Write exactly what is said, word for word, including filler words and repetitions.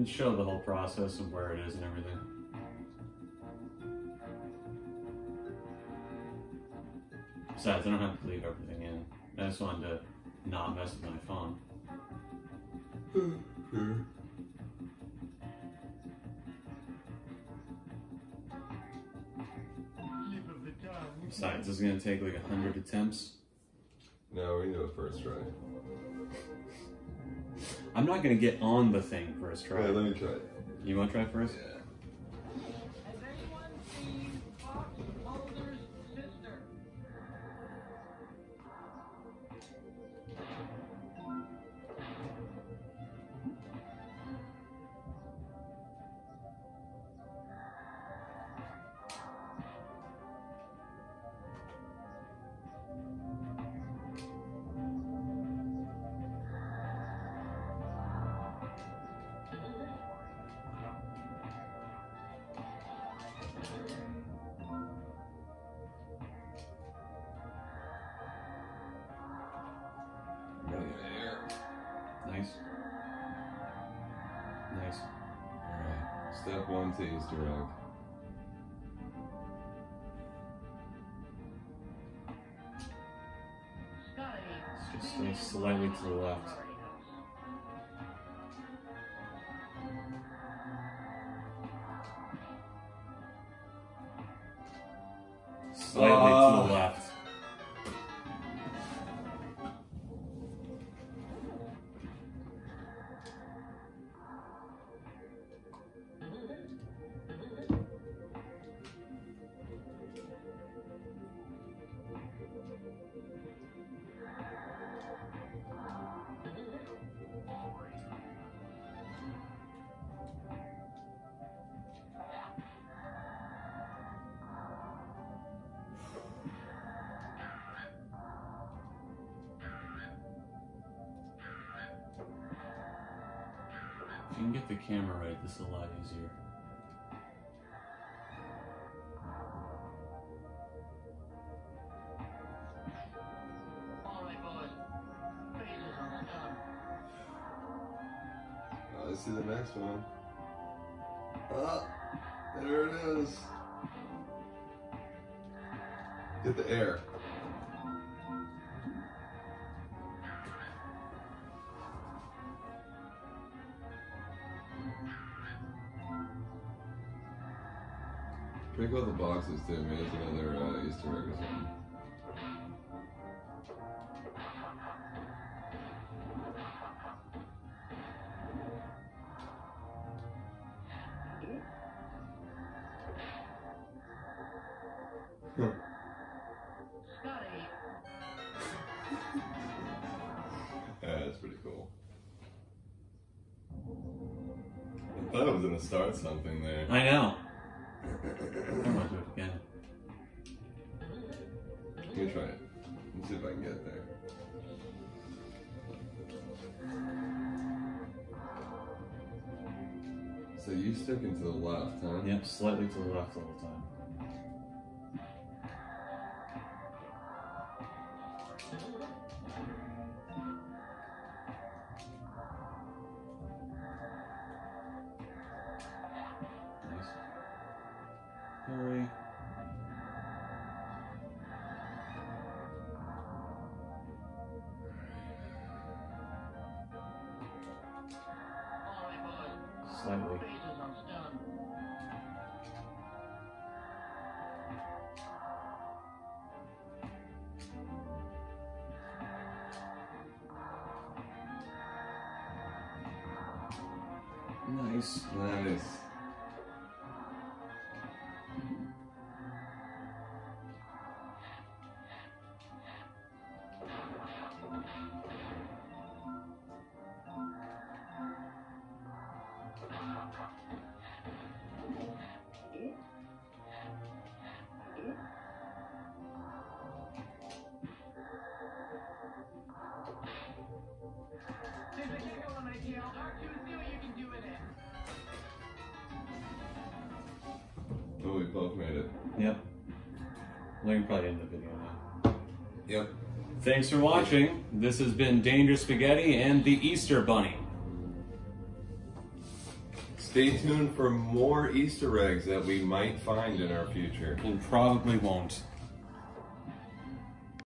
and show the whole process of where it is and everything. Besides, I don't have to leave everything in. I just wanted to not mess with my phone. Besides, this is gonna take like a hundred attempts. No, we can do it first try. I'm not gonna get on the thing first try. Yeah, let me try it. You wanna try first? Yeah. Has anyone seen Fox Mulder's sister? Nice. Nice. Alright. Step one to Easter egg. Scotty. It's just uh, slightly to the left. Slightly Uh. to the left. If you can get the camera right, this is a lot easier. All right, boys. Phases are done. Oh, let's see the next one. Ah, there it is. Get the air. Pick out the boxes too, maybe it's another uh, Easter egg or something. Scotty. Yeah, that's pretty cool. I thought it was gonna start something there. I know. I'm gonna do it again. Let me try it. Let's see if I can get there. So you sticking to the left, huh? Yep, slightly to the left all the time. Nice. Hurry. All right, boys. Slightly. Phases are done. Nice. Nice. There's a kick on my tail. R two, see what you can do with it. Oh, we both made it. Yep. We can probably end the video now. Yep. Thanks for watching. This has been Dangerous Spaghetti and the Easter Bunny. Stay tuned for more Easter eggs that we might find in our future. We probably won't.